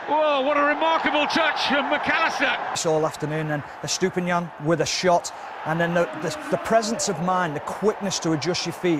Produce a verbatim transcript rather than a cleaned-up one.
Whoa, what a remarkable touch from Mac Allister. It's all afternoon, and Estupinan with a shot, and then the, the, the presence of mind, the quickness to adjust your feet.